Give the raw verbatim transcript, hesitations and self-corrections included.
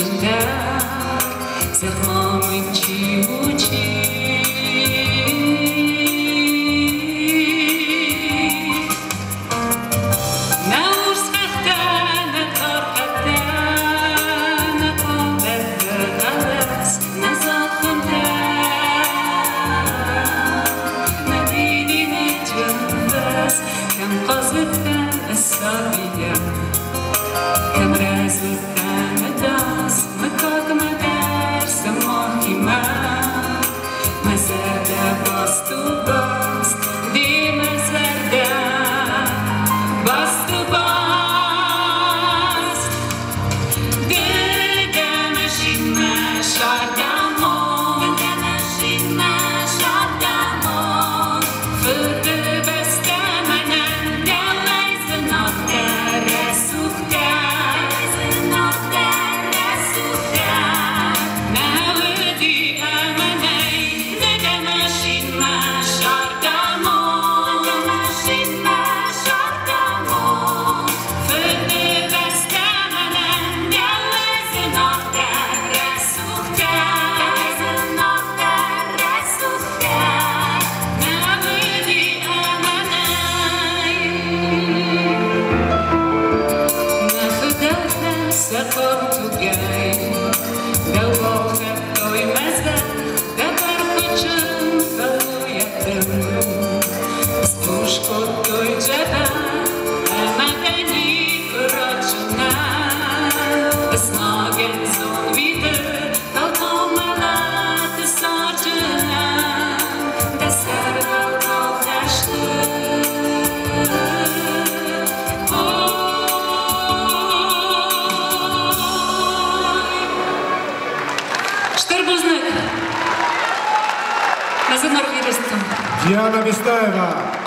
Șândea zămămânci ucii. كم قصدتها الصبية كم رازتها مداس مكاك مدار سماكي ما مزادا باستو باست دي مزادا باستو باست دلدا ماشين ما شادامون دلدا ماشين ما شادامون فردو Portugai, da volta doi mezza, da barcocciun faluia tău. Stușco doi jada, almadani rocuna, snagen zon vide, automalat sarjuna, da sarva kohdaște. Diana Vestaeva.